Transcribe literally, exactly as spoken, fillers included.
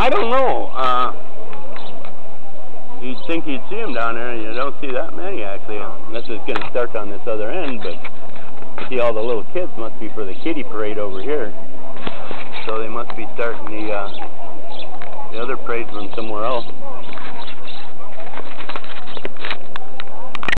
I don't know. Uh, you'd think you'd see them down there, and you don't see that many actually, unless it's going to start on this other end. But you see all the little kids must be for the kiddie parade over here, so they must be starting the uh, the other parade from somewhere else.